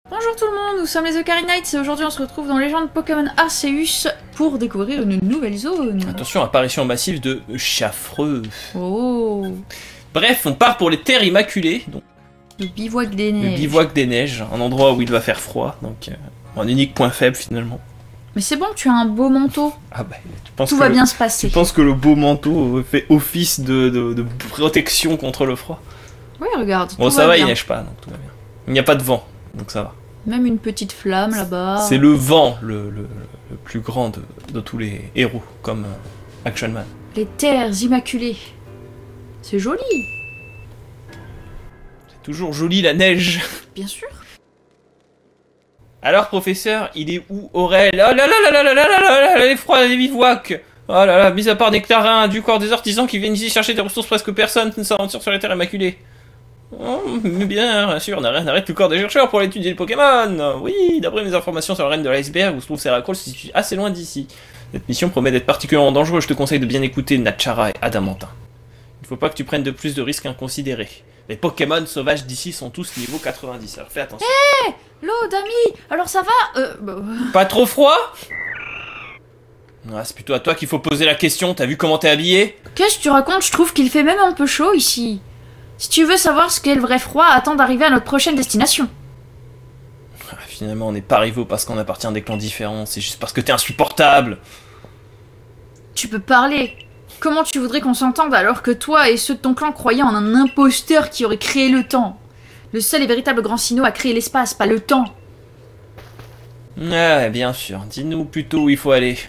Bonjour tout le monde, nous sommes les Ocarina Knights et aujourd'hui on se retrouve dans Légende Pokémon Arceus pour découvrir une nouvelle zone. Attention, apparition massive de Chafreux. Oh. Bref, on part pour les terres immaculées, donc Le bivouac des neiges. le bivouac des neiges, un endroit où il va faire froid, donc un unique point faible finalement. Mais c'est bon, tu as un beau manteau. Ah bah, tu penses Tout que va bien se passer. Tu penses que le beau manteau fait office de protection contre le froid? Oui, regarde. Bon, tout ça va, bien. il neige pas, donc tout va bien. Il n'y a pas de vent, donc ça va. Même une petite flamme là-bas. C'est le vent le plus grand de tous les héros, comme Action Man. Les terres immaculées. C'est joli. C'est toujours joli la neige. Bien sûr. Alors, professeur, il est où Aurel? Oh là là là là là là là là là, les froids des bivouacs. Oh là là, mis à part des clarins, du corps des artisans qui viennent ici chercher des ressources, presque personne ne s'aventure sur les terres immaculées. Oh, mais bien sûr, on arrête le corps des chercheurs pour étudier le Pokémon. Oui, d'après mes informations sur la reine de l'iceberg, où se trouve Seracol, se situe assez loin d'ici. Cette mission promet d'être particulièrement dangereuse, je te conseille de bien écouter Natchara et Adamantin. Il ne faut pas que tu prennes de plus de risques inconsidérés. Les Pokémon sauvages d'ici sont tous niveau 90, alors fais attention. Hé L'eau, Dami. Alors ça va Pas trop froid? Ah, c'est plutôt à toi qu'il faut poser la question, t'as vu comment t'es habillé? Qu'est-ce que tu racontes? Je trouve qu'il fait même un peu chaud ici. Si tu veux savoir ce qu'est le vrai froid, attends d'arriver à notre prochaine destination. Finalement, on n'est pas rivaux parce qu'on appartient à des clans différents, c'est juste parce que t'es insupportable. Tu peux parler. Comment tu voudrais qu'on s'entende alors que toi et ceux de ton clan croyaient en un imposteur qui aurait créé le temps? Le seul et véritable grand Sinnoh a créé l'espace, pas le temps. Ouais, bien sûr. Dis-nous plutôt où il faut aller.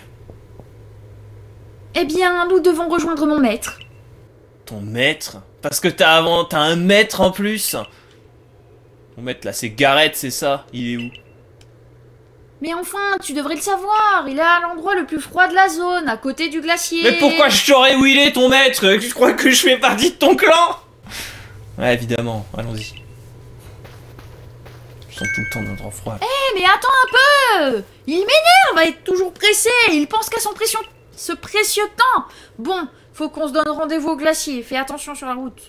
Eh bien, nous devons rejoindre mon maître. Ton maître? Parce que t'as un maître en plus. Mon maître là, c'est Gareth, c'est ça? Il est où? Mais enfin, tu devrais le savoir, il est à l'endroit le plus froid de la zone, à côté du glacier. Mais pourquoi je saurais où il est, ton maître? Tu crois que je fais partie de ton clan? Ouais, évidemment, allons-y. Je sens tout le temps notre froid. Eh, mais attends un peu! Il m'énerve à être toujours pressé, il pense qu'à ce précieux temps. Bon, faut qu'on se donne rendez-vous au glacier, fais attention sur la route.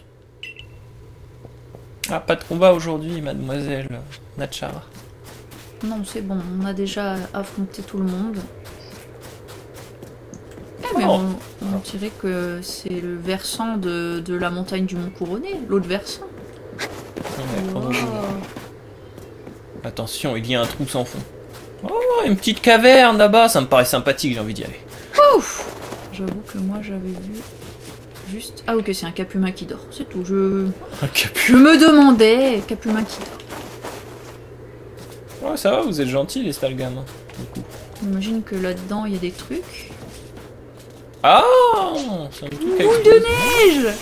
Ah, pas de combat aujourd'hui, mademoiselle Natchara. Non, c'est bon, on a déjà affronté tout le monde. Eh, mais Oh. on dirait que c'est le versant de la montagne du Mont Couronné, l'autre versant. Ouais, Wow. Attention, il y a un trou sans fond. Oh, une petite caverne là-bas, ça me paraît sympathique, j'ai envie d'y aller. Ouf! J'avoue que moi j'avais vu juste... Ah ok, c'est un capumin qui dort, c'est tout. Je me demandais, capumin qui dort. Ouais, ça va, vous êtes gentils les Stalgam, hein, du coup. J'imagine que là-dedans il y a des trucs. Ah, c'est un truc Boule avec... de neige!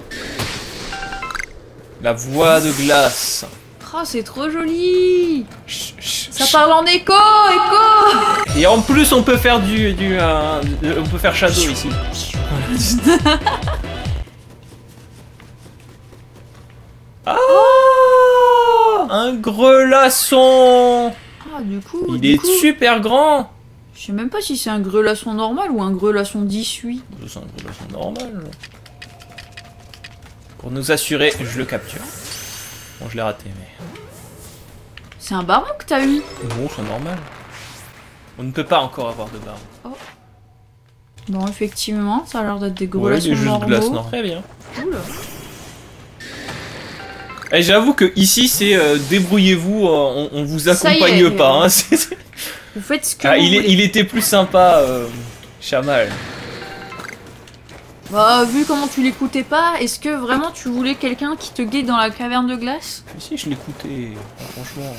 La voix de glace. Oh, c'est trop joli! Chut, chut, Ça chut. parle en écho, écho! Et en plus, on peut faire on peut faire Shadow ici. Ah, un grelasson. Ah, du coup, Il est super grand. je sais même pas si c'est un grelasson normal ou un grelasson d'issue. C'est un grelasson normal. Pour nous assurer, je le capture. Bon, je l'ai raté, mais... C'est un baron que t'as eu? Bon, c'est normal. On ne peut pas encore avoir de barbe. Bon, effectivement, ça a l'air d'être des Ouais, grelassons des jeux de normaux. glace, non. Très bien. Oula. Et j'avoue que ici, c'est débrouillez-vous, on vous Ça y accompagne est, pas. Hein. Vous faites ce que Ah, vous voulez. il était plus sympa, Chamal. Bah, vu comment tu l'écoutais pas, est-ce que vraiment tu voulais quelqu'un qui te guide dans la caverne de glace? Mais si, je l'écoutais. Franchement.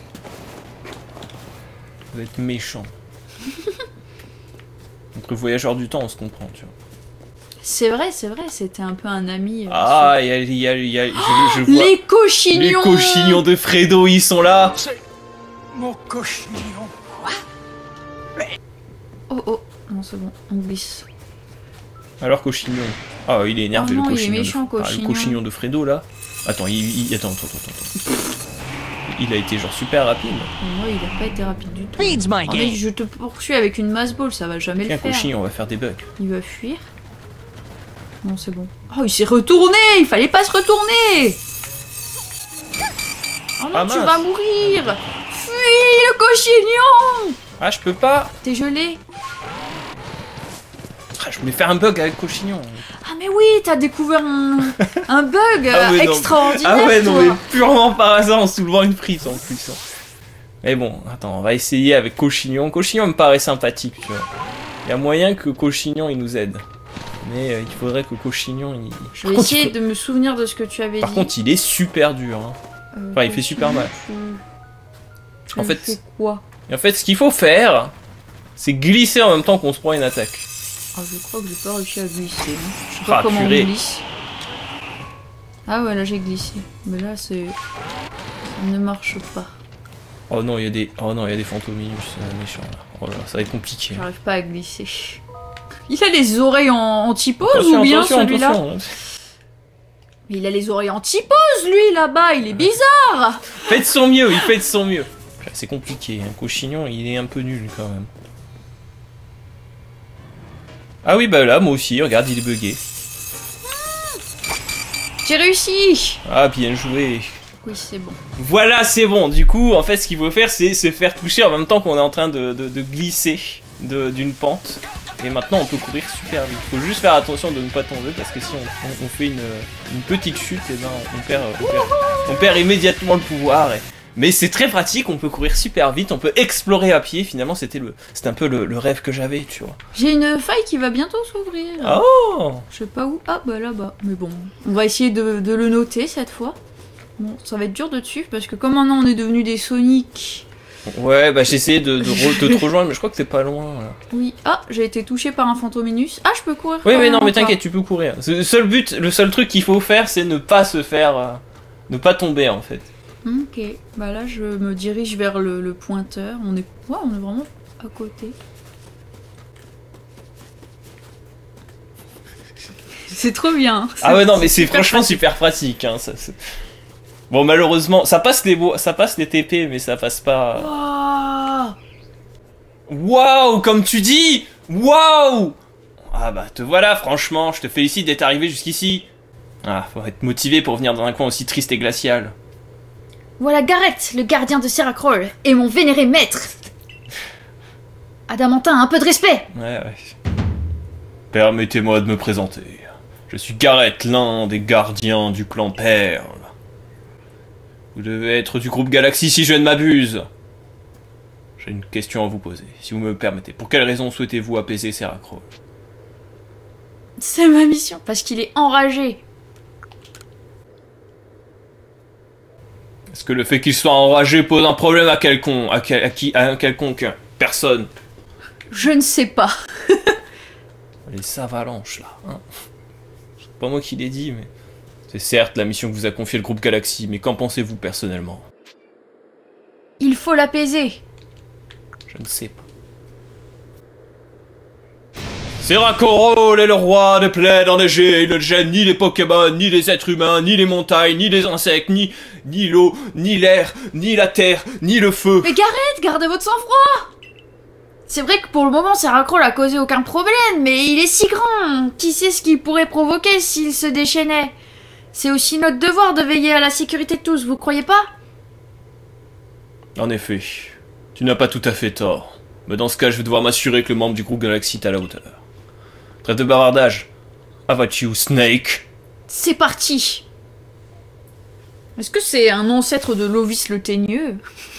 Vous êtes méchant. Entre voyageurs du temps, on se comprend, tu vois. C'est vrai, c'était un peu un ami. Ah, je vois. Les cochignons! Les cochignons de Fredo, ils sont là. C'est mon cochignon. Oh oh, non c'est bon, on glisse. Alors cochignon. Ah, il est énervé, Oh non, le il est cochignon. méchant, le cochignon. cochignon de Fredo là. Attends, attends. Il a été genre super rapide. Moi il a pas été rapide du tout. Feeds my Oh, mais game. je te poursuis avec une masse ball, ça va jamais Tiens, le faire. cochignon, on va faire des bugs. Il va fuir. Non c'est bon. Oh il s'est retourné! Il fallait pas se retourner! Oh non, Ah, tu mince. vas mourir. Fuis le cochignon. Ah, je peux pas. T'es gelé. Ah, je voulais faire un bug avec Cochignon. Ah mais oui, t'as découvert un bug Ah ouais, non. extraordinaire. Ah ouais, non, toi. mais purement par hasard en soulevant une prise en plus. Hein. Mais bon, attends, on va essayer avec Cochignon. Cochignon me paraît sympathique, tu vois. Il y a moyen que Cochignon il nous aide. Mais il faudrait que Cochignon il... Je vais essayer de me souvenir de ce que tu avais Par dit. contre, il est super dur. Hein. Enfin, il fait super mal. Tu En fait, fais quoi? Et en fait, ce qu'il faut faire, c'est glisser en même temps qu'on se prend une attaque. Ah, je crois que j'ai pas réussi à glisser. Je sais Ah, pas comment purée. on glisse. Ah ouais, là j'ai glissé. Mais là c'est... Ça ne marche pas. Oh non, il y a des... Oh non, il y a des fantôminus méchants là. Oh là, ça va être compliqué. J'arrive pas à glisser. Il a les oreilles en typose Attention, ou bien attention, celui-là? attention. Mais il a les oreilles en typose lui là-bas, il est bizarre. Faites de son mieux, il fait de son mieux. C'est compliqué, un Cochignon, il est un peu nul quand même. Ah oui, bah là, moi aussi, regarde, il est bugué. J'ai réussi. Ah, bien joué. Oui, c'est bon. Voilà, c'est bon. Du coup, en fait, ce qu'il faut faire, c'est se faire toucher en même temps qu'on est en train de glisser d'une pente. Et maintenant, on peut courir super vite. Il faut juste faire attention de ne pas tomber parce que si on fait une petite chute, et ben, on perd immédiatement le pouvoir. Mais c'est très pratique, on peut courir super vite, on peut explorer à pied. Finalement, c'était un peu le rêve que j'avais, tu vois. J'ai une faille qui va bientôt s'ouvrir. Oh! Je sais pas où. Ah bah là-bas. Mais bon, on va essayer de le noter cette fois. Bon, ça va être dur de suivre parce que comme maintenant on est devenu des Sonic. Ouais, bah j'ai essayé de te rejoindre, mais je crois que t'es pas loin. Là. Oui. Ah, j'ai été touché par un Fantominus. Ah, je peux courir. Oui, mais quand non, même mais ou pas? t'inquiète, tu peux courir. Le seul truc qu'il faut faire, c'est ne pas se faire... ne pas tomber, en fait. Ok. Bah là, je me dirige vers le pointeur. On est vraiment à côté. C'est trop bien. Ah ouais, non, mais c'est super franchement pratique. super pratique. Hein, bon, malheureusement, ça passe les TP, mais ça passe pas... Waouh. Waouh, comme tu dis. Waouh. Ah bah, te voilà, franchement, je te félicite d'être arrivé jusqu'ici. Ah, faut être motivé pour venir dans un coin aussi triste et glacial. Voilà Garrett, le gardien de Seracroll, et mon vénéré maître. Adamantin, un peu de respect. Ouais. Permettez-moi de me présenter. Je suis Garrett, l'un des gardiens du clan Perle. Vous devez être du groupe Galaxy si je ne m'abuse. J'ai une question à vous poser, si vous me permettez. Pour quelle raison souhaitez-vous apaiser Seracroll? C'est ma mission, parce qu'il est enragé. Est-ce que le fait qu'il soit enragé pose un problème à un quelconque personne? Je ne sais pas. Les avalanches là, hein. C'est pas moi qui l'ai dit, mais... C'est certes la mission que vous a confiée le groupe Galaxy, mais qu'en pensez-vous personnellement? Il faut l'apaiser. Je ne sais pas. Seracroll est le roi des plaines enneigées, il ne gêne ni les Pokémon, ni les êtres humains, ni les montagnes, ni les insectes, ni l'eau, ni l'air, ni la terre, ni le feu. Mais Garrett, gardez votre sang-froid. C'est vrai que pour le moment, Seracroll a causé aucun problème, mais il est si grand. Qui sait ce qu'il pourrait provoquer s'il se déchaînait? C'est aussi notre devoir de veiller à la sécurité de tous, vous croyez pas? En effet, tu n'as pas tout à fait tort. Mais dans ce cas, je vais devoir m'assurer que le membre du groupe Galaxy est à la hauteur. Trêve de bavardage. How about you, Snake? C'est parti. Est-ce que c'est un ancêtre de Lovis le Teigneux?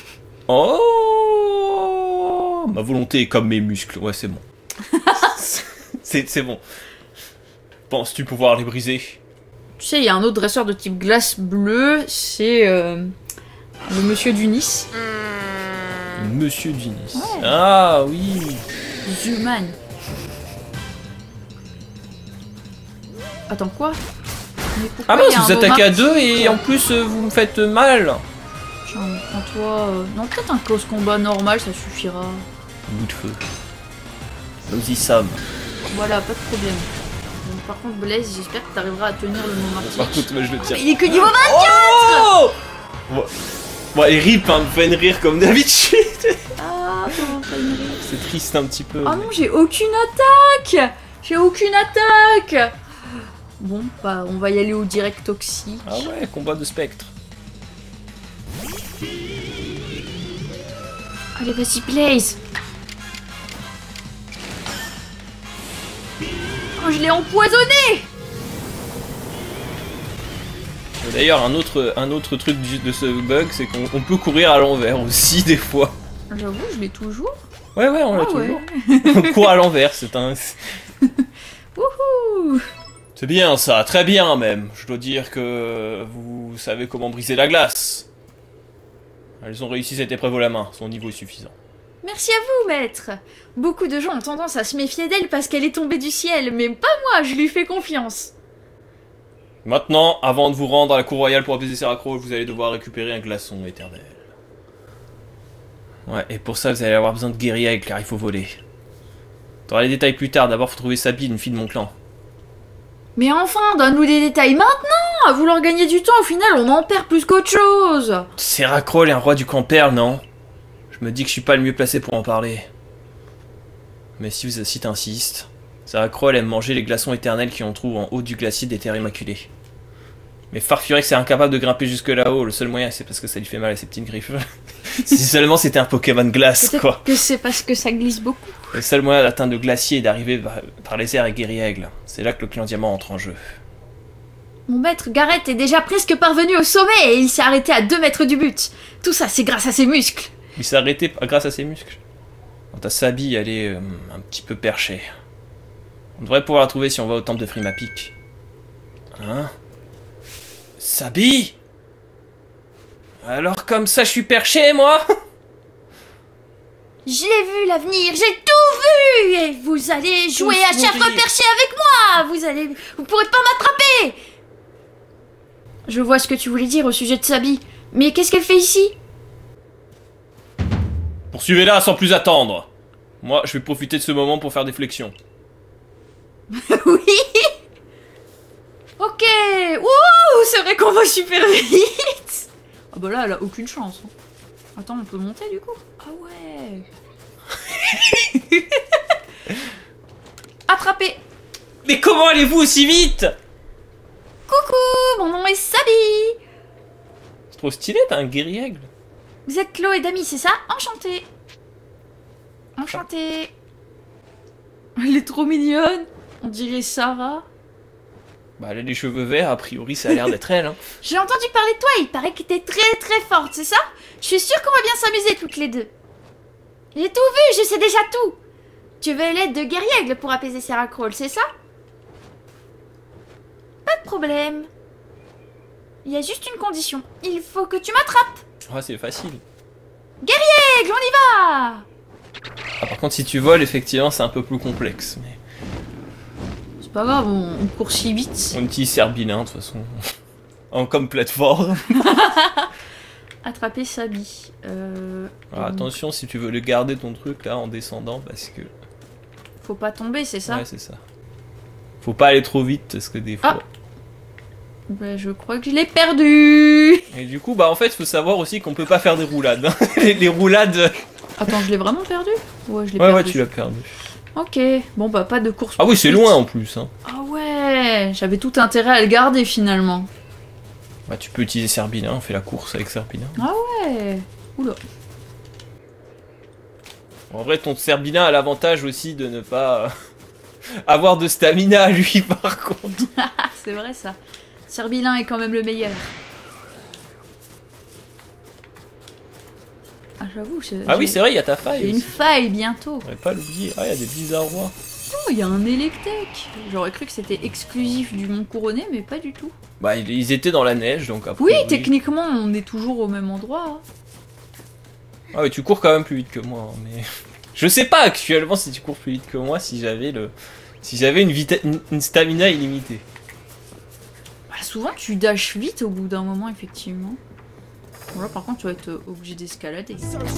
Oh, ma volonté est comme mes muscles. Ouais, c'est bon. c'est bon. Penses-tu pouvoir les briser? Tu sais, il y a un autre dresseur de type glace bleue, c'est le monsieur du Nice. Monsieur Dinis. Ouais. Ah oui. Zuman. Attends, quoi? Mais pourquoi Ah il mince, y a vous un attaquez à mot deux et marqué, en plus vous me faites mal. Tiens, prends-toi... Non, peut-être un close combat normal, ça suffira. Bout de feu. Nous y sommes. Voilà, pas de problème. Donc, par contre, Blaze, j'espère que t'arriveras à tenir le mot Par martique. contre, moi je le tiens. Il est que niveau 20. Oh bon, et rip, hein, me faites rire comme d'habitude. Ah, comment ça me rire. C'est triste un petit peu. Oh non, j'ai aucune attaque. J'ai aucune attaque. Bon, bah, on va y aller au direct toxique. Ah ouais, combat de spectre. Allez, vas-y, Blaze. Oh, je l'ai empoisonné. D'ailleurs, un autre truc de ce bug, c'est qu'on peut courir à l'envers aussi, des fois. J'avoue, je l'ai toujours. Ouais, on l'a Ah ouais. toujours. On court à l'envers, c'est un... Wouhou. C'est bien ça, très bien même. Je dois dire que vous savez comment briser la glace. Elles ont réussi cette épreuve au la main, son niveau est suffisant. Merci à vous, maître. Beaucoup de gens ont tendance à se méfier d'elle parce qu'elle est tombée du ciel, mais pas moi, je lui fais confiance. Maintenant, avant de vous rendre à la cour royale pour apaiser Seracro, vous allez devoir récupérer un glaçon éternel. Ouais, et pour ça, vous allez avoir besoin de guerriers car il faut voler. T'auras les détails plus tard, d'abord faut trouver Sabi, une fille de mon clan. Mais enfin, donne-nous des détails maintenant. À vouloir gagner du temps, au final, on en perd plus qu'autre chose. Seracro est un roi du camp Perle, non? Je me dis que je suis pas le mieux placé pour en parler. Mais si t'insistes... Seracro aime manger les glaçons éternels qui on trouve en haut du glacier des Terres Immaculées. Mais Farfurex est incapable de grimper jusque là-haut, le seul moyen c'est parce que ça lui fait mal à ses petites griffes. Si seulement c'était un Pokémon glace, quoi. Peut-être que c'est parce que ça glisse beaucoup. Le seul moyen d'atteindre le glacier est d'arriver par les airs et Guerriaigle. C'est là que le clan Diamant entre en jeu. Mon maître Gareth est déjà presque parvenu au sommet et il s'est arrêté à 2 mètres du but. Tout ça, c'est grâce à ses muscles. Il s'est arrêté grâce à ses muscles. Quant à Sabi, elle est un petit peu perchée. On devrait pouvoir la trouver si on va au temple de Frimapic. Hein? Sabi? Alors comme ça je suis perché, moi? Je l'ai vu l'avenir, j'ai tout vu. Et vous allez jouer à chef perché avec moi. Vous pourrez pas m'attraper. Je vois ce que tu voulais dire au sujet de Sabi. Mais qu'est-ce qu'elle fait ici? Poursuivez-la sans plus attendre. Moi, je vais profiter de ce moment pour faire des flexions. Oui. Ok. Ouh, c'est vrai qu'on va super vite. Ah bah là, elle a aucune chance. Attends, on peut monter du coup? Ah ouais. Attrapé. Mais comment allez-vous aussi vite? Coucou, mon nom est Sabi. C'est trop stylé, t'as un Guerriaigle. Vous êtes Chloé et Dami, c'est ça? Enchantée. Enchantée. Elle est trop mignonne. On dirait Sarah. Bah elle a les cheveux verts, a priori ça a l'air d'être elle. Hein. J'ai entendu parler de toi, il paraît que t'es très très forte, c'est ça? Je suis sûre qu'on va bien s'amuser toutes les deux. J'ai tout vu, je sais déjà tout. Tu veux l'aide de Guerriaigle pour apaiser Seracro, c'est ça? Pas de problème. Il y a juste une condition. Il faut que tu m'attrapes. Ah c'est facile. Guerriaigle, on y va! Ah, par contre si tu voles, effectivement c'est un peu plus complexe. Mais... c'est pas grave, on court si vite. On utilise Serbilin de toute façon. Comme plateforme. Attraper Sabi. Alors, attention si tu veux le garder ton truc là en descendant parce que... faut pas tomber, c'est ça? Ouais c'est ça. Faut pas aller trop vite parce que des fois... Ah. Bah, je crois que je l'ai perdu. Et du coup bah en fait faut savoir aussi qu'on peut pas faire des roulades. Hein. les roulades... Attends, je l'ai vraiment perdu? Ouais, je l'ai perdu. Ouais tu l'as perdu. Ok, bon bah pas de course. Ah oui c'est loin en plus. Hein. Ah ouais, j'avais tout intérêt à le garder finalement. Bah tu peux utiliser Serbilin, on fait la course avec Serbilin. Ah ouais. Oula. En vrai ton Serbilin a l'avantage aussi de ne pas avoir de stamina lui par contre. C'est vrai ça. Serbilin est quand même le meilleur. Ah j'avoue, ah oui c'est vrai il y a ta faille. Il y a une faille bientôt. On va pas l'oublier. Ah il y a des bizarrois. Oh il y a un Electek. J'aurais cru que c'était exclusif du Mont Couronné mais pas du tout. Bah ils étaient dans la neige donc après. Oui techniquement on est toujours au même endroit. Hein. Ah oui tu cours quand même plus vite que moi hein, mais... Je sais pas actuellement si tu cours plus vite que moi si j'avais le... si j'avais une stamina illimitée. Bah, souvent tu dashes vite au bout d'un moment effectivement. Bon là par contre tu vas être obligé d'escalader.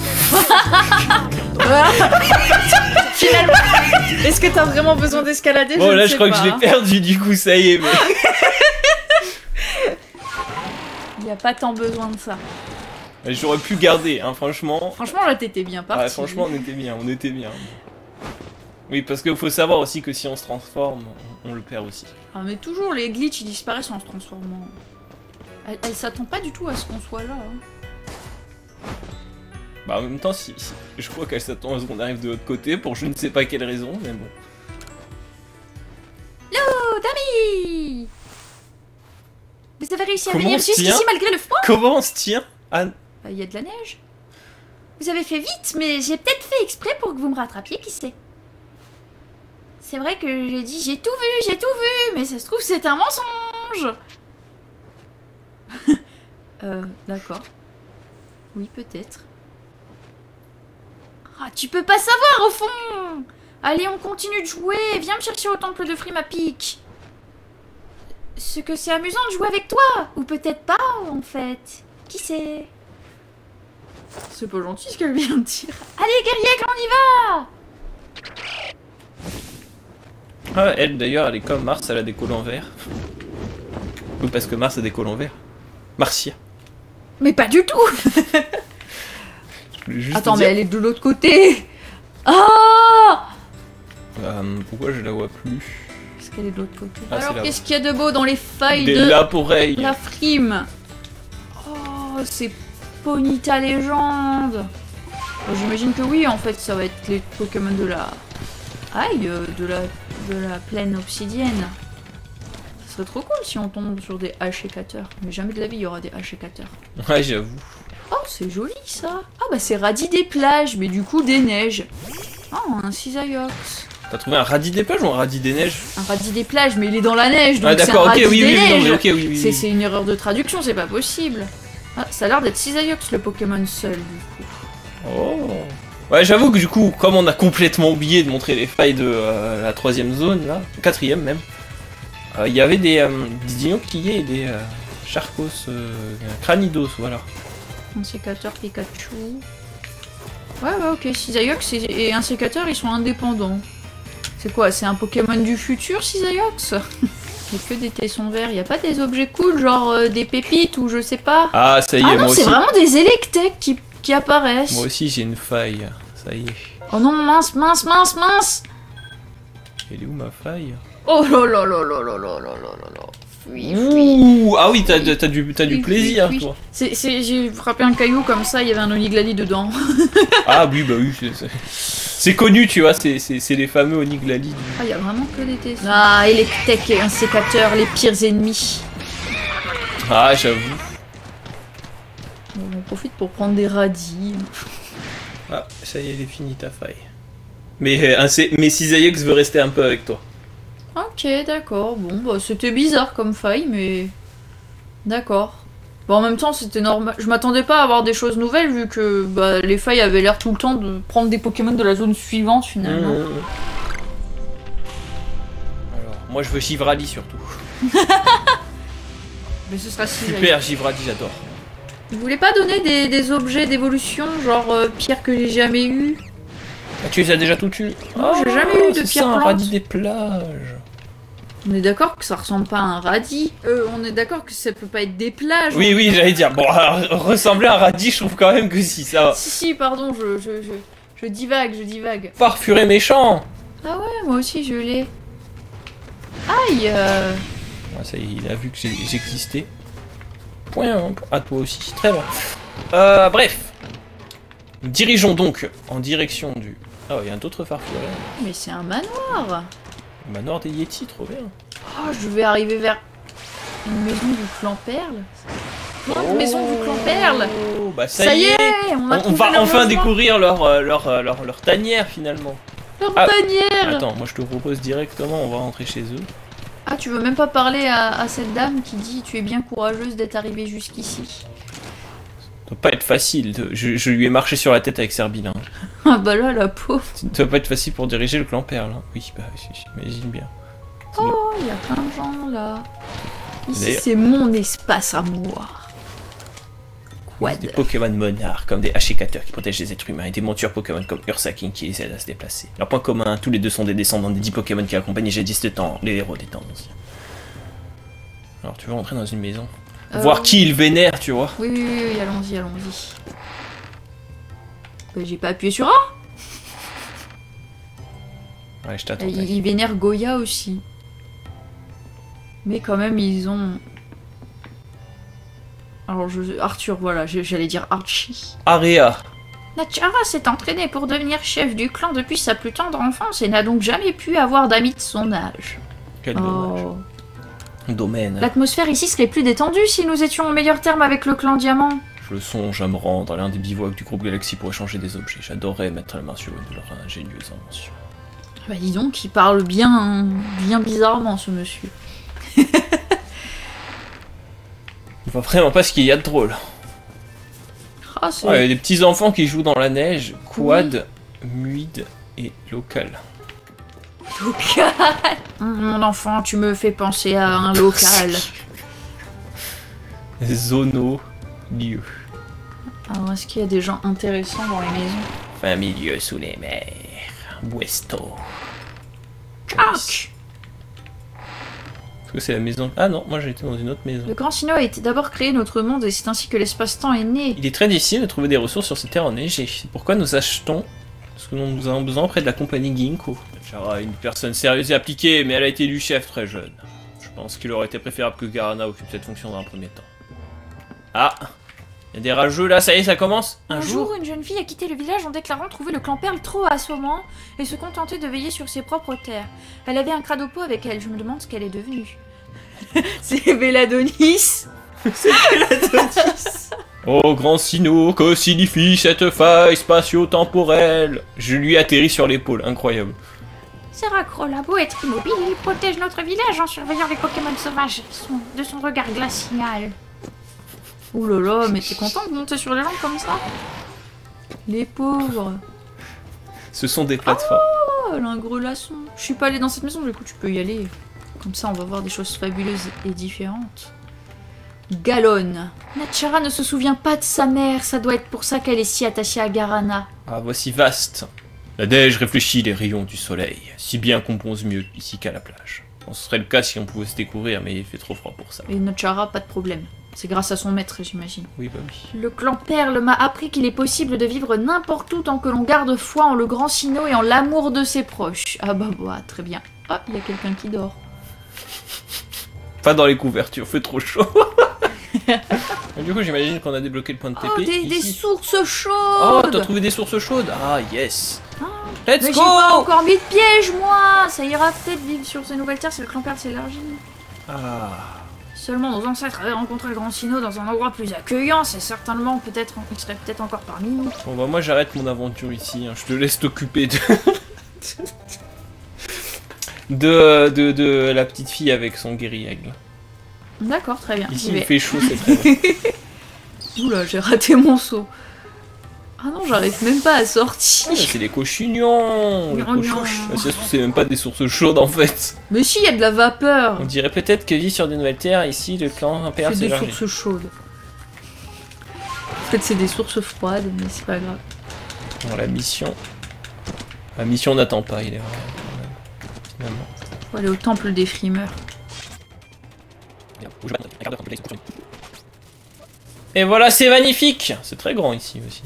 Finalement, est-ce que t'as vraiment besoin d'escalader? Bon là je crois que je l'ai perdu du coup ça y est mais... Il y a pas tant besoin de ça. J'aurais pu garder hein franchement. Franchement là t'étais bien parti. Ouais franchement on était bien. Oui parce qu'il faut savoir aussi que si on se transforme, on le perd aussi. Ah mais toujours les glitches ils disparaissent en se transformant. Elle s'attend pas du tout à ce qu'on soit là. Hein. Bah en même temps, je crois qu'elle s'attend à ce qu'on arrive de l'autre côté pour je ne sais pas quelle raison, mais bon. Oh, Dami! Vous avez réussi à Comment venir on se tient jusqu'ici malgré le froid? Comment on se tient, Anne? Il y a de la neige. Vous avez fait vite, mais j'ai peut-être fait exprès pour que vous me rattrapiez, qui sait? C'est vrai que j'ai dit j'ai tout vu, mais ça se trouve c'est un mensonge. D'accord. Oui, peut-être. Ah, tu peux pas savoir au fond. Allez, on continue de jouer. Viens me chercher au temple de Frimapic. Ce que c'est amusant de jouer avec toi. Ou peut-être pas, en fait. Qui sait? C'est pas gentil ce qu'elle vient de dire. Allez, guerrier, on y va. Ah, elle d'ailleurs, elle est comme Mars, elle a des collants verts. Ou parce que Mars a des collants verts. Marcia. Mais pas du tout. Je voulais juste Attends, te mais dire- elle est de l'autre côté. Ah, pourquoi je la vois plus? parce qu'elle est de l'autre côté. Ah, c'est Alors, là-bas. qu'est-ce qu'il y a de beau dans les failles Des de laporeilles. la frime? Oh, c'est Ponyta légende. J'imagine que oui, en fait, ça va être les Pokémon de la... Aïe, de la plaine obsidienne. Ce serait trop cool si on tombe sur des hachecateurs. Mais jamais de la vie, il y aura des hachecateurs. Ouais, j'avoue. Oh, c'est joli, ça. Ah, bah c'est radis des plages, mais du coup des neiges. Oh, un Cisaiox. T'as trouvé un radis des plages ou un radis des neiges? Un radis des plages, mais il est dans la neige, donc Ah c'est un d'accord, ok, radis oui, des oui, oui, non, neiges. mais ok, oui, oui. C'est une erreur de traduction, c'est pas possible. Ah, ça a l'air d'être Cisaiox, le Pokémon seul, du coup. Oh. Ouais, j'avoue que du coup, comme on a complètement oublié de montrer les failles de la 3ème zone, là, 4ème même, il y avait des Dinoquillés et des Charcos Cranidos, voilà. Un sécateur Pikachu. Ouais, ok, Cisaiox et un sécateur, ils sont indépendants. C'est quoi, c'est un Pokémon du futur, Cisaiox? Il y a que des tessons verts, y a pas des objets cool, genre des pépites ou je sais pas? Ah, ça y est, Ah non, moi c'est aussi. vraiment des Electek qui apparaissent. Moi aussi, j'ai une faille. Ça y est. Oh non, mince. Elle est où ma faille? Oh là là là là là là là là là là. Oui, Ouh. Ah oui, t'as du oui, plaisir, oui. toi. J'ai frappé un caillou comme ça, il y avait un Oniglali dedans. Ah oui, bah oui, c'est connu, tu vois, c'est les fameux Oniglali. Ah, il y a vraiment que des tessons. Ah, Electek et un sécateur, les pires ennemis. Ah, j'avoue. Bon, on profite pour prendre des radis. Ah, ça y est, elle est finie ta faille. Mais Cisaiox veut rester un peu avec toi. Ok, d'accord. Bon, bah c'était bizarre comme faille, mais... D'accord. Bon, en même temps, c'était normal. Je m'attendais pas à avoir des choses nouvelles, vu que bah, les failles avaient l'air tout le temps de prendre des Pokémon de la zone suivante, finalement. Alors, moi je veux Givrali surtout. Mais ce sera si Super Givrali, j'adore. Vous voulez pas donner des objets d'évolution, genre pierre que j'ai jamais eu? Ah, tu les as déjà toutes eues? Non, j'ai jamais eu de c'est pierre ça, un plante. radis des plages. On est d'accord que ça ressemble pas à un radis. On est d'accord que ça peut pas être des plages. Oui, oui, j'allais dire. Bon, alors, ressembler à un radis, je trouve quand même que si, ça va. Si, pardon, je divague. Farfuré méchant. Ah ouais, moi aussi je l'ai. Aïe Ah, ça y est, il a vu que j'existais. Point à toi aussi, très bien. Bref. Dirigeons donc en direction du... Ah, il y a un autre farfuré. Mais c'est un manoir. Manoir des Yétis, trop bien. Oh, je vais arriver vers une maison du clan Perle. Plein de maisons du clan Perle. Oh, bah Ça y est, on a On trouvé va leur enfin logement. découvrir leur tanière finalement. Leur Ah, tanière. Attends, moi je te propose directement, on va rentrer chez eux. Ah, tu veux même pas parler à cette dame qui dit tu es bien courageuse d'être arrivée jusqu'ici. Ça doit pas être facile, je lui ai marché sur la tête avec Serbine. Hein. Ah bah là, la pauvre. Ça doit pas être facile pour diriger le clan Perle. Hein. Oui, bah j'imagine bien. Oh, il y a plein de gens là. Ici, D'ailleurs- c'est mon espace à moi. Quad. Des Pokémon monarques, comme des hachecateurs qui protègent les êtres humains, et des montures Pokémon comme Ursaking qui les aident à se déplacer. Leur point commun, tous les deux sont des descendants des 10 Pokémon qui accompagnent jadis le temps, les héros des temps anciens. Alors tu veux rentrer dans une maison? Voir qui il vénère, tu vois. Oui, allons-y. J'ai pas appuyé sur A. Ouais, je t'attends. Ils vénèrent Goya aussi. Mais quand même, ils ont... Alors, Arthur, voilà, j'allais dire Archie. Area. Natchara s'est entraîné pour devenir chef du clan depuis sa plus tendre enfance et n'a donc jamais pu avoir d'amis de son âge. Quel dommage. Domaine. L'atmosphère ici serait plus détendue si nous étions en meilleur terme avec le clan Diamant. Je songe à me rendre à l'un des bivouacs du groupe Galaxy pour échanger des objets. J'adorerais mettre la main sur une de leurs ingénieuses inventions. Bah dis donc, il parle bien bizarrement ce monsieur. Je vois vraiment pas ce qu'il y a de drôle. Ah, c'est... Il y a des petits enfants qui jouent dans la neige. Quad, muid et local. Local. Mon enfant, tu me fais penser à un local. Zono lieu. Alors, est-ce qu'il y a des gens intéressants dans les maisons? Familieux sous les mers. Buesto. Tchac! Est-ce que c'est la maison? Ah non, moi j'ai été dans une autre maison. Le Grand Sino a été d'abord créé notre monde et c'est ainsi que l'espace-temps est né. Il est très difficile de trouver des ressources sur ces terres enneigées. C'est pourquoi nous achetons ce que nous avons besoin auprès de la compagnie Ginkgo. Chara est une personne sérieuse et appliquée, mais elle a été élue chef très jeune. Je pense qu'il aurait été préférable que Garana occupe cette fonction dans un premier temps. Ah! Il y a des rageux là, ça y est, ça commence? Un jour, une jeune fille a quitté le village en déclarant trouver le clan Perle trop assommant et se contenter de veiller sur ses propres terres. Elle avait un cradopo avec elle, je me demande ce qu'elle est devenue. C'est Béladonis. C'est Béladonis. Oh grand Sino, que signifie cette faille spatio-temporelle? Je lui atterris sur l'épaule, incroyable. Seracrol a beau être immobile, il protège notre village en surveillant les Pokémon sauvages de son regard glacial. Ouh là là, mais t'es content de monter sur les jambes comme ça? Les pauvres. Ce sont des plateformes. Oh, elle a un grelasson. Je suis pas allée dans cette maison, du coup tu peux y aller. Comme ça on va voir des choses fabuleuses et différentes. Galone. Natchara ne se souvient pas de sa mère, ça doit être pour ça qu'elle est si attachée à Garana. Ah, voici vaste. La neige réfléchit les rayons du soleil, si bien qu'on bronze mieux ici qu'à la plage. Bon, ce serait le cas si on pouvait se découvrir, mais il fait trop froid pour ça. Et Natchara, pas de problème. C'est grâce à son maître, j'imagine. Oui, bah oui. Le clan Perle m'a appris qu'il est possible de vivre n'importe où tant que l'on garde foi en le grand Sino et en l'amour de ses proches. Ah bah très bien. Ah, il y a quelqu'un qui dort. Pas dans les couvertures, fait trop chaud. Du coup, j'imagine qu'on a débloqué le point de TP. Oh, des sources chaudes. Oh, t'as trouvé des sources chaudes. Ah, yes. Let's Mais go. j'ai pas encore mis de piège, moi. Ça ira peut-être vivre sur ces nouvelles terres si le clan Perle s'élargit. Ah. Seulement nos ancêtres avaient rencontré le Grand Sino dans un endroit plus accueillant, c'est certainement il serait peut-être encore parmi nous. Bon bah moi j'arrête mon aventure ici, hein. Je te laisse t'occuper de la petite fille avec son guéri-aigle. D'accord, très bien. Ici il fait chaud, c'est très bien. Oula, j'ai raté mon saut. Ah non, j'arrive même pas à sortir. Ah, c'est des cochignons. Les c'est même pas des sources chaudes en fait. Mais si, il y a de la vapeur. On dirait peut-être que vit sur des nouvelles terres, ici le clan Perle c'est des s'élargit. sources chaudes. En fait, c'est des sources froides, mais c'est pas grave. Bon, la mission n'attend pas, il est vrai, finalement. Faut aller au temple des frimeurs. Et voilà, c'est magnifique. C'est très grand ici aussi.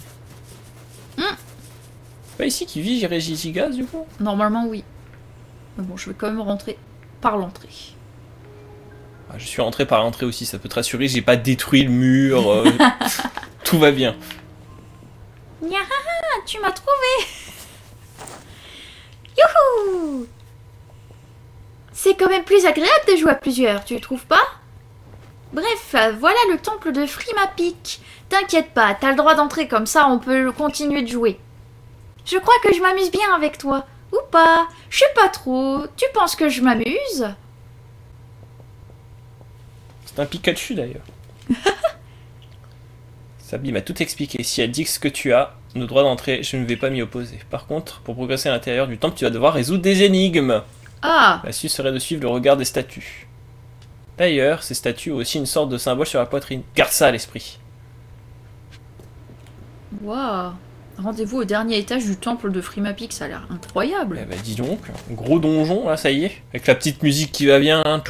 Pas ici qui vit Gigas du coup? Normalement oui. Mais bon, je vais quand même rentrer par l'entrée. Ah, je suis rentré par l'entrée aussi, ça peut te rassurer, j'ai pas détruit le mur. Tout va bien. Nyaha, tu m'as trouvé. Youhou. C'est quand même plus agréable de jouer à plusieurs, tu trouves pas? Bref, voilà le temple de Frimapic. T'inquiète pas, t'as le droit d'entrer comme ça, on peut continuer de jouer. Je crois que je m'amuse bien avec toi. Ou pas? Je sais pas trop. Tu penses que je m'amuse? C'est un Pikachu d'ailleurs. Sabi m'a tout expliqué. Si elle dit que ce que tu as le droit d'entrer, je ne vais pas m'y opposer. Par contre, pour progresser à l'intérieur du temple, tu vas devoir résoudre des énigmes. Ah! L'astuce serait de suivre le regard des statues. D'ailleurs, ces statues ont aussi une sorte de symbole sur la poitrine. Garde ça à l'esprit. Waouh! Rendez-vous au dernier étage du temple de Frimapic, ça a l'air incroyable. Eh bah dis donc, gros donjon là, ça y est. Avec la petite musique qui va bien. Hein.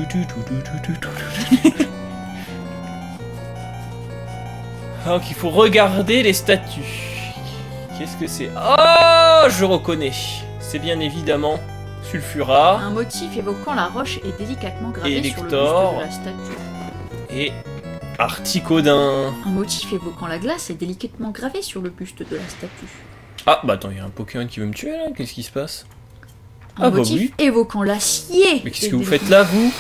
Donc il faut regarder les statues. Qu'est-ce que c'est? Oh, je reconnais. C'est bien évidemment Sulfura. Un motif évoquant la roche est délicatement gravé Et sur le Lector. buste de la statue. Et Articodin. Un motif évoquant la glace est délicatement gravé sur le buste de la statue. Ah, bah attends, il y a un Pokémon qui veut me tuer là, qu'est-ce qui se passe? Un Ah bah motif oui. évoquant l'acier. Mais qu'est-ce que vous faites là, vous?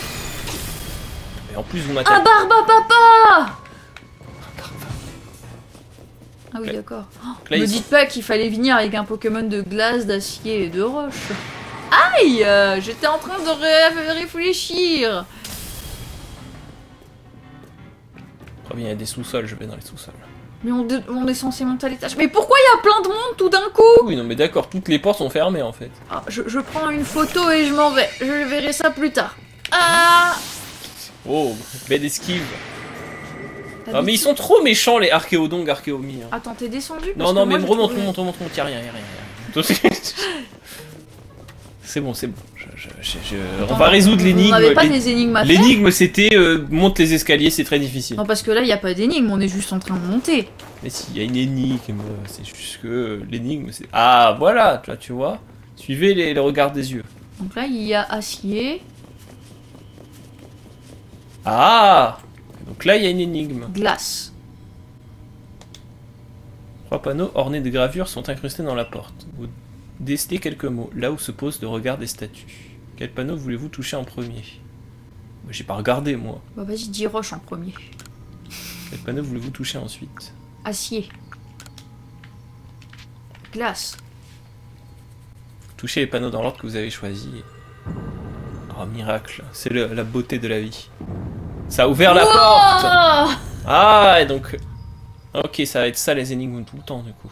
Et en plus, vous Un m'attaquez. Barbapapa. Ah oui, Ok. d'accord. Oh, Là, me ils dites pas qu'il fallait venir avec un Pokémon de glace, d'acier et de roche. Aïe, j'étais en train de réfléchir. Oh, bien, il y a des sous-sols, je vais dans les sous-sols. Mais on est censé monter à l'étage. Mais pourquoi il y a plein de monde tout d'un coup? Oui, non, mais d'accord, toutes les portes sont fermées en fait. Ah, je prends une photo et je m'en vais. Je verrai ça plus tard. Ah, Oh, belle esquive. Ah, mais ils sont trop méchants, les Archéodongs, Archéomi. Hein. Attends, t'es descendu? Non, Parce non, que mais moi, remonte, j'ai trouvé- remonte, y'a rien, y'a rien, y'a rien. C'est bon, c'est bon. On Attends, va résoudre On l'énigme. n'avait pas des énigmes à faire. L'énigme, c'était monte les escaliers, c'est très difficile. Non, parce que là, il n'y a pas d'énigme, on est juste en train de monter. Mais s'il y a une énigme, c'est juste que l'énigme, c'est. Ah, voilà, tu vois. Suivez les regards des yeux. Donc là, il y a acier, Ah! Donc là, il y a une énigme. glace. 3 panneaux ornés de gravures sont incrustés dans la porte. Vous décelez quelques mots, là où se pose le regard des statues. Quel panneau voulez-vous toucher en premier? Bah, j'ai pas regardé, moi. Bah vas-y, dis roche en premier. Quel panneau voulez-vous toucher ensuite? Acier. Glace. Touchez les panneaux dans l'ordre que vous avez choisi. Oh, miracle. C'est la beauté de la vie. Ça a ouvert la porte! Oh, Ah, et donc... Ok, ça va être ça les énigmes tout le temps, du coup.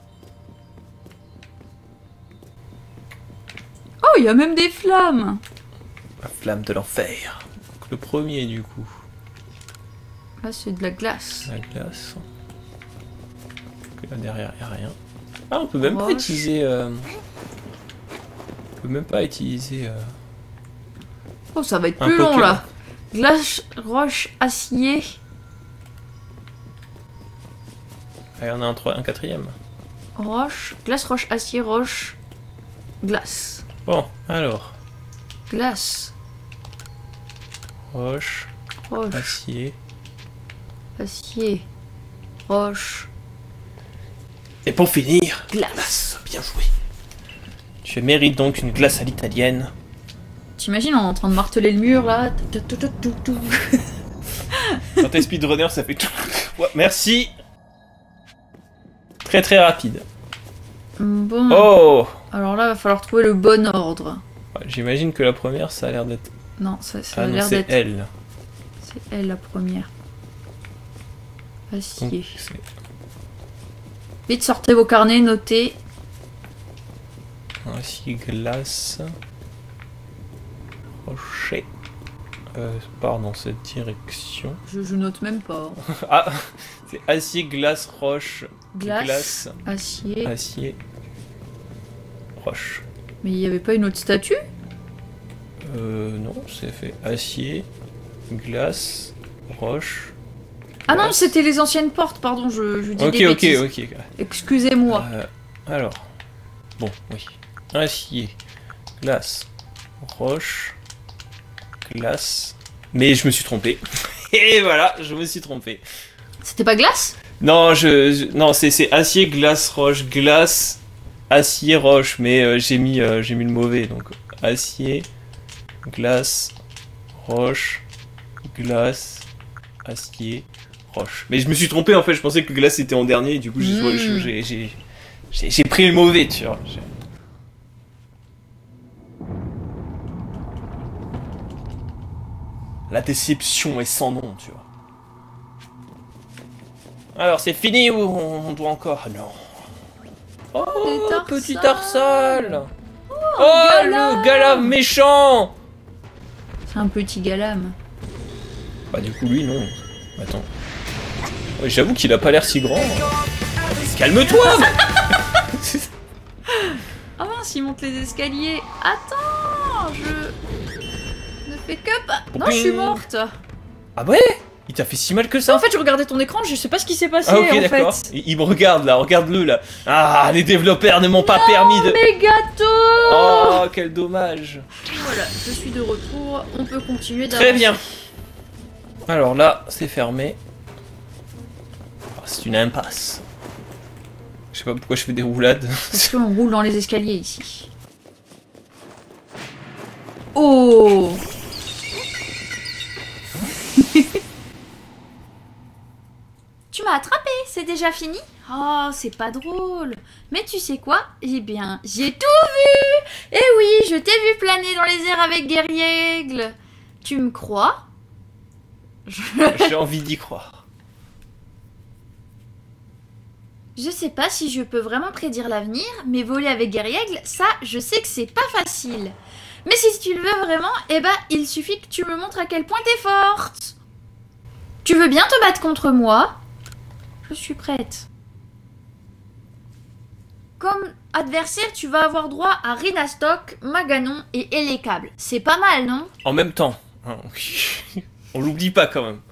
oh, il y a même des flammes. La flamme de l'enfer. Donc, le premier, du coup. Là, c'est de la glace. La glace. Donc, là, derrière, il a rien. Ah, on peut même pas Roche. utiliser... On peut même pas utiliser... Oh, ça va être Un plus long, Pokémon. là. Glace, roche, acier. Ah, il y en a un quatrième. Roche, glace, roche, acier, roche. Glace. Bon, alors. Glace. Roche, Roche, acier... acier. Roche. Et pour finir... Glace. Bien joué. Tu mérites donc une glace à l'italienne. T'imagines, on est en train de marteler le mur, là. Tout. Quand t'es speedrunner, ça fait tout. Ouais, merci. Très très rapide. Bon. Oh, Alors là, va falloir trouver le bon ordre. ouais, j'imagine que la première, ça a l'air d'être... Non, ça Ah a non, l'air c'est d'être... elle. C'est elle, la première. Donc, Acier. c'est- Vite, sortez vos carnets, notez. Acier, glace... Rocher... part dans cette direction. Je note même pas. Ah, c'est acier, glace, roche... Glace, acier. acier... Roche. Mais il n'y avait pas une autre statue? Non, c'est fait acier, glace, roche... Ah non, glace. c'était les anciennes portes, pardon, je dis Ok, des ok, bêtises. ok. Excusez-moi. Alors, bon, oui. Acier, glace, roche, glace. Mais je me suis trompé. Et voilà, je me suis trompé. C'était pas glace? Non, non, c'est acier, glace, roche, glace, acier, roche. Mais j'ai mis le mauvais. Donc acier, glace, roche, glace, acier, roche. Mais je me suis trompé en fait. Je pensais que glace était en dernier. Et du coup, j'ai pris le mauvais, tu vois. La déception est sans nom, tu vois. Alors, c'est fini ou on doit encore? Ah non. Oh, Des petit tarsales. tarsal. Oh, Galam. le galam méchant. C'est un petit galam. Bah du coup, lui, non. Attends. Ouais, j'avoue qu'il a pas l'air si grand. Calme-toi. Ah mince, il monte les escaliers. Attends, je ne fais que pas... Non, je suis morte. Ah ouais? Il t'a fait si mal que ça? En fait, je regardais ton écran, je sais pas ce qui s'est passé Ah ok, en d'accord. fait. Il me regarde là, regarde-le là. Ah, les développeurs ne m'ont pas permis de... Mes gâteaux. Oh, quel dommage. Voilà, je suis de retour. On peut continuer Très bien. Alors là, c'est fermé. Ah, c'est une impasse. Je sais pas pourquoi je fais des roulades. Parce qu'on roule dans les escaliers ici. Oh! Tu m'as attrapé, c'est déjà fini? Oh, c'est pas drôle. Mais tu sais quoi? Eh bien, j'ai tout vu! Eh oui, je t'ai vu planer dans les airs avec Guerriègle. Tu me crois? J'ai envie d'y croire. Je sais pas si je peux vraiment prédire l'avenir, mais voler avec Guerriègle, ça, je sais que c'est pas facile. Mais si tu le veux vraiment, eh ben, il suffit que tu me montres à quel point t'es forte. Tu veux bien te battre contre moi? Je suis prête. Comme adversaire, tu vas avoir droit à Rhinastock, Maganon et Elécable. C'est pas mal, non? En même temps. Hein, on l'oublie pas quand même.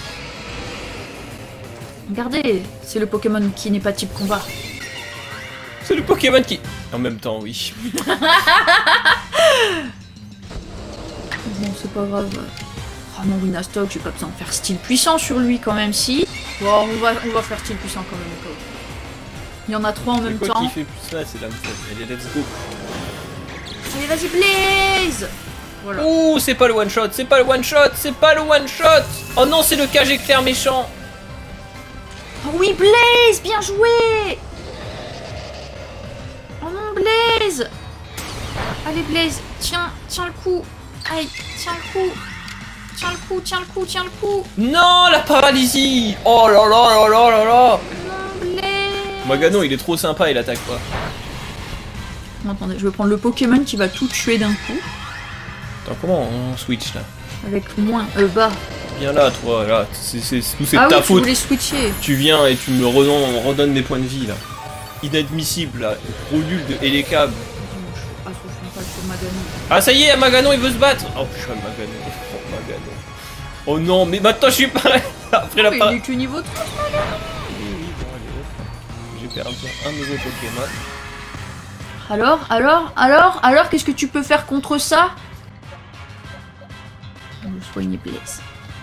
Regardez, c'est le Pokémon qui n'est pas type combat. C'est le Pokémon qui... En même temps, oui. Bon, c'est pas grave. Oh non, Rhinastock, j'ai pas besoin de faire style puissant sur lui quand même, si. Bon, on va faire style puissant quand même. Quoi. Il y en a 3 en même Quoi temps. qui fait plus ça, c'est la même chose. Allez, let's go. Allez, vas-y, Blaze! Voilà. Ouh, c'est pas le one shot, c'est pas le one shot, c'est pas le one shot. Oh non, c'est le cage éclair méchant. Oh oui, Blaze! Bien joué! Oh non, Blaze! Allez, Blaze, tiens le coup. Aïe, tiens le coup. Tiens le coup, tiens le coup, tiens le coup. Non, la paralysie. Oh là là là là là là. Non, Blaze! Maganon, il est trop sympa, il attaque pas. Bon, attendez, je vais prendre le Pokémon qui va tout tuer d'un coup. Attends, comment on switch là? Avec moins bas. Viens là, toi, là. Tout c'est Ah de ta oui, tu faute. voulais switcher. Tu viens et tu me redonnes mes points de vie là. Inadmissible là. Trop nul de Elécable. Ah, je suis pas sur Maganon. Ah, ça y est, Maganon il veut se battre. Oh putain, Maganon. Oh, Maganon. Oh non, mais maintenant je suis pas. Après la Mais part. il est que niveau 3. Oui, bon, allez, hop. J'ai perdu un nouveau Pokémon. Alors, qu'est-ce que tu peux faire contre ça? On va soigner Blaze.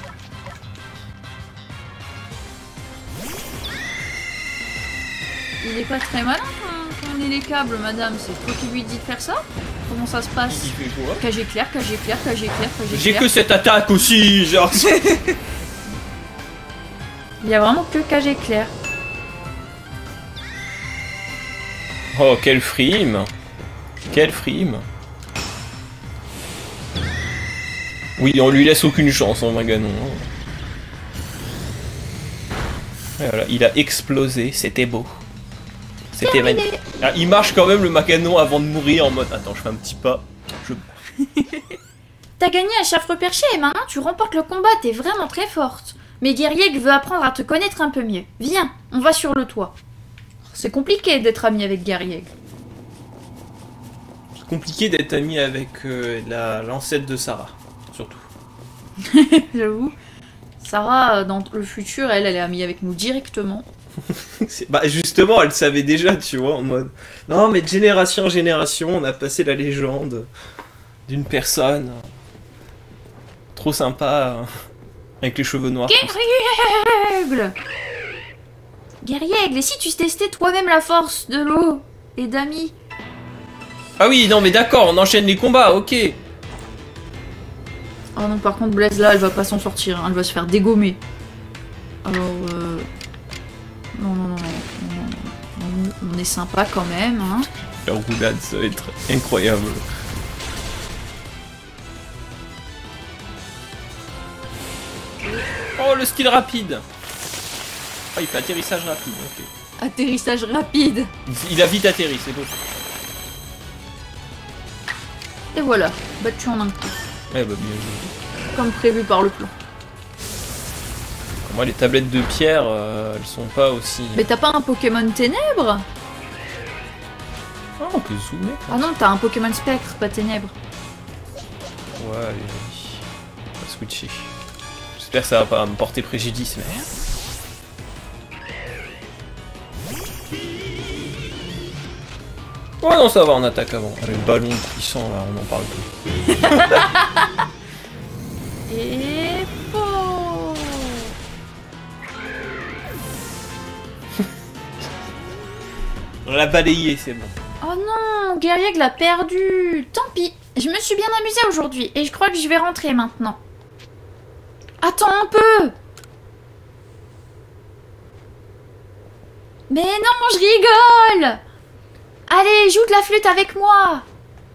Il est pas très malin ton Elécable, madame. C'est toi qui lui dis de faire ça? Comment ça se passe? Il fait quoi? Cage éclair, cage éclair, cage éclair, cage éclair. J'ai que cette attaque aussi, genre. Il y a vraiment que cage éclair. Oh, quel frime. Quel frime. Oui, on lui laisse aucune chance, hein, Maganon. Et voilà, il a explosé, c'était beau. C'était magnifique. Ah, il marche quand même le Maganon avant de mourir en mode... Attends, je fais un petit pas. Je... T'as gagné un chafre perché et maintenant tu remportes le combat, t'es vraiment très forte. Mais Guerriègle veut apprendre à te connaître un peu mieux. Viens, on va sur le toit. C'est compliqué d'être ami avec Guerriègle. C'est compliqué d'être ami avec l'ancêtre de Sarah, surtout. J'avoue. Sarah, dans le futur, elle est amie avec nous directement. Bah justement, elle savait déjà, tu vois, en mode... Non, mais de génération en génération, on a passé la légende d'une personne trop sympa, avec les cheveux noirs. Guerriègle! Guerriègle, et si tu testais toi-même la force de l'eau et d'amis? Ah oui, non mais d'accord, on enchaîne les combats, ok. Oh non, par contre, Blaze, là, elle va pas s'en sortir, hein, elle va se faire dégommer. Alors, non, on est sympa quand même, hein. La roulade, ça va être incroyable. Oh, le skill rapide. Oh, il fait atterrissage rapide, ok. Atterrissage rapide. Il a vite atterri, c'est beau. Et voilà, battu en un coup. Ouais, bah bien joué. Comme prévu par le plan. Moi, les tablettes de pierre, elles sont pas aussi... Mais t'as pas un Pokémon ténèbres? Ah, on peut zoomer. Ah non, t'as un Pokémon spectre, pas ténèbres. Ouais, allez, on va switcher. J'espère que ça va pas me porter préjudice, mais... Oh non, ça va, on attaque avant. Le ballon puissant, là, on en parle plus. Et... Oh. On l'a balayé, c'est bon. Oh non, Guerriègle l'a perdu. Tant pis, je me suis bien amusée aujourd'hui et je crois que je vais rentrer maintenant. Attends un peu. Mais non, je rigole. Allez, joue de la flûte avec moi.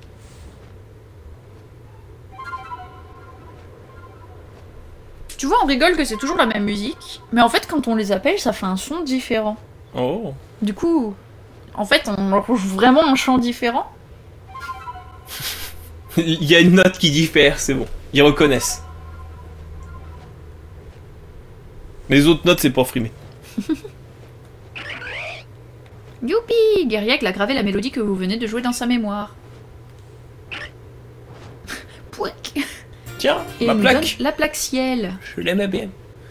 Tu vois, on rigole que c'est toujours la même musique, mais en fait, quand on les appelle, ça fait un son différent. Oh. Du coup, en fait, on joue vraiment un chant différent. Il y a une note qui diffère, c'est bon. Ils reconnaissent. Les autres notes, c'est pour frimer. Youpi! Guerriègle a gravé la mélodie que vous venez de jouer dans sa mémoire. Pouic! Tiens, Et ma il nous plaque. donne la plaque ciel. Je l'aimais bien.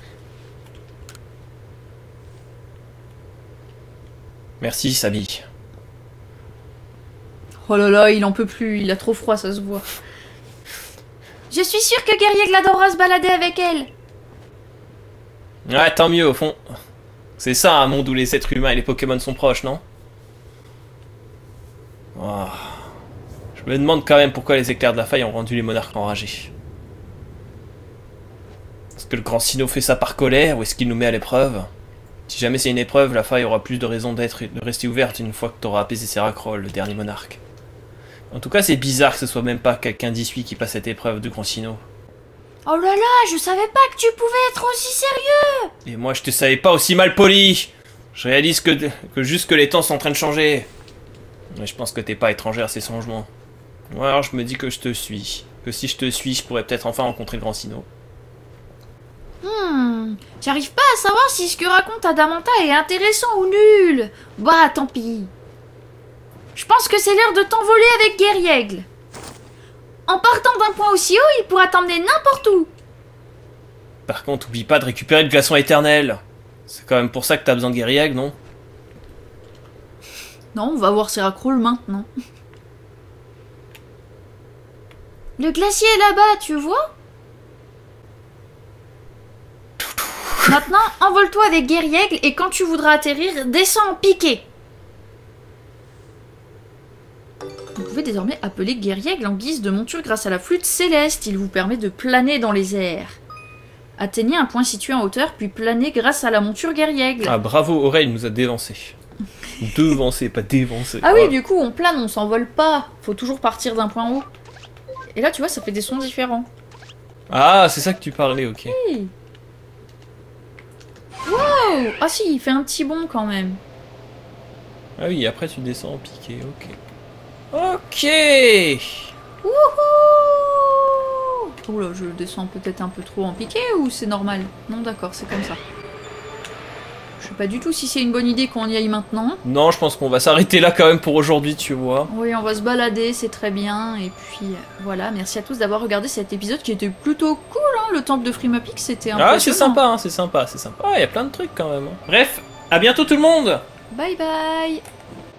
Merci, Samy. Oh là là, il en peut plus, il a trop froid, ça se voit. Je suis sûre que Guerriègle adorera se balader avec elle. Ouais, tant mieux, au fond. C'est ça, un monde où les êtres humains et les Pokémon sont proches, non? Oh. Je me demande quand même pourquoi les éclairs de la faille ont rendu les monarques enragés. Est-ce que le grand Sinnoh fait ça par colère ou est-ce qu'il nous met à l'épreuve? Si jamais c'est une épreuve, la faille aura plus de raisons d'être et de rester ouverte une fois que t'auras apaisé Seracrol, le dernier monarque. En tout cas, c'est bizarre que ce soit même pas quelqu'un d'Issui qui passe cette épreuve du grand Sinnoh. Oh là là, je savais pas que tu pouvais être aussi sérieux. Et moi, je te savais pas aussi mal poli. Je réalise que juste que les temps sont en train de changer. Mais je pense que t'es pas étrangère à ces changements. Ou alors je me dis que je te suis. Que si je te suis, je pourrais peut-être enfin rencontrer le grand Sinnoh. J'arrive pas à savoir si ce que raconte Adamanta est intéressant ou nul. Bah, tant pis. Je pense que c'est l'heure de t'envoler avec Guerriègle. En partant d'un point aussi haut, il pourra t'emmener n'importe où. Par contre, oublie pas de récupérer le glaçon éternel. C'est quand même pour ça que t'as besoin de Guerriègle, non? Non, on va voir Seracrol maintenant. Le glacier est là-bas, tu vois? Maintenant, envole-toi avec Guerriègle et quand tu voudras atterrir, descends en piqué. Vous pouvez désormais appeler Guerriègle en guise de monture grâce à la flûte céleste. Il vous permet de planer dans les airs. Atteignez un point situé en hauteur, puis planez grâce à la monture Guerriègle. Ah bravo, Aurel nous a dévancé. Devancé, pas dévancé. Ah oui, du coup, on plane, on s'envole pas. Faut toujours partir d'un point haut. Et là, tu vois, ça fait des sons différents. Ah, c'est ça que tu parlais, ok. Hey. Wow! Ah si, il fait un petit bond quand même. Ah oui, après tu descends en piqué, ok. Ok. Wouhou! Oula, je descends peut-être un peu trop en piqué ou c'est normal? Non, d'accord, c'est comme ça. Je sais pas du tout si c'est une bonne idée qu'on y aille maintenant. Non, je pense qu'on va s'arrêter là quand même pour aujourd'hui, tu vois. Oui, on va se balader, c'est très bien. Et puis voilà, merci à tous d'avoir regardé cet épisode qui était plutôt cool, hein. Le temple de Frimapix, c'était impressionnant. Ah, c'est sympa, hein, c'est sympa, c'est sympa. Ah, il y a plein de trucs quand même. Hein. Bref, à bientôt tout le monde. Bye bye!